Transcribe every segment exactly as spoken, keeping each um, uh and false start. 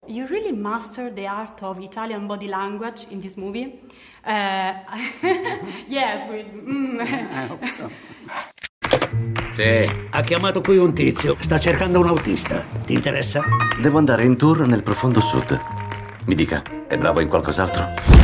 You really mastered the art of Italian body language in this movie. Uh, yes, with... Mm. I hope so. Sì, ha chiamato qui un tizio. Sta cercando un autista. Ti interessa? Devo andare in tour nel profondo sud. Mi dica, è bravo in qualcos'altro?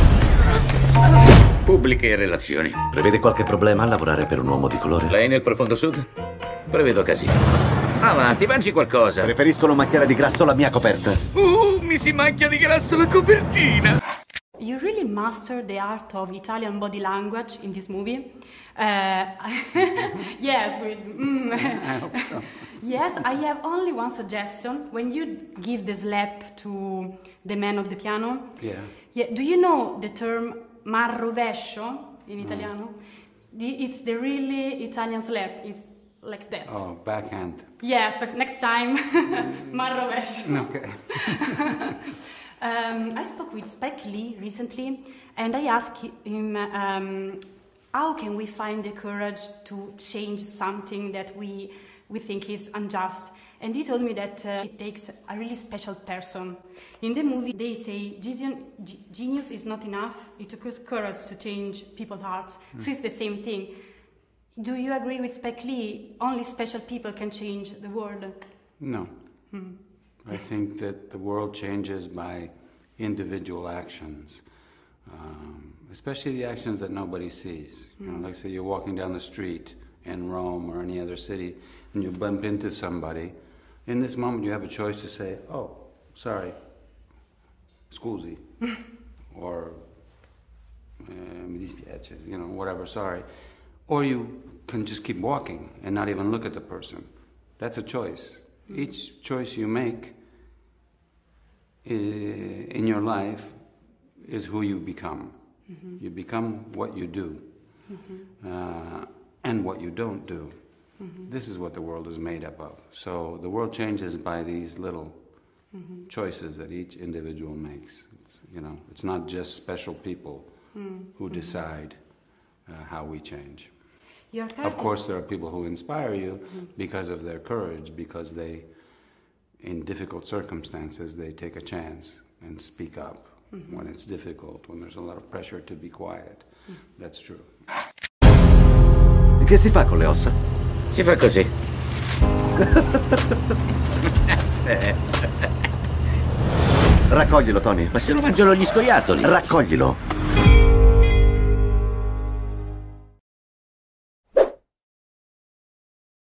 Pubbliche relazioni. Prevede qualche problema a lavorare per un uomo di colore? Lei nel profondo sud? Prevedo casino. Avanti, mangi qualcosa. Preferisco non macchiare di grasso la mia coperta. Uh, mi si macchia di grasso la copertina. You really mastered the art of Italian body language in this movie. Uh, yes, with... Mm. I hope so. Yes, I have only one suggestion. When you give the slap to the man of the piano, Yeah. yeah, do you know the term marrovescio in Italiano? The, it's the really Italian slap. It's like that. Oh, backhand. Yes, but next time, marrovescio. Okay. um, I spoke with Spike Lee recently, and I asked him, um, how can we find the courage to change something that we we think is unjust? And he told me that uh, it takes a really special person. In the movie, they say Genius, genius is not enough. It took us courage to change people's hearts. Mm. So it's the same thing. Do you agree with Spike Lee? Only special people can change the world? No. Hmm. I think that the world changes by individual actions, um, especially the actions that nobody sees. You know, like say you're walking down the street in Rome or any other city and you bump into somebody. In this moment you have a choice to say, oh, sorry, scusi, or eh, mi dispiace, you know, whatever, sorry. Or you can just keep walking and not even look at the person. That's a choice. Mm-hmm. Each choice you make in your life is who you become. Mm-hmm. You become what you do, mm-hmm. uh, and what you don't do. Mm-hmm. This is what the world is made up of. So the world changes by these little mm-hmm. choices that each individual makes. It's, you know, it's not just special people mm-hmm. who decide uh, how we change. Of course, there are people who inspire you mm-hmm. because of their courage, because they, in difficult circumstances, they take a chance and speak up mm-hmm. when it's difficult, when there's a lot of pressure to be quiet. Mm-hmm. That's true. Che si fa con le ossa? Si fa così. Raccoglilo, Tony. Ma se lo mangiano gli scoiattoli. Raccoglilo.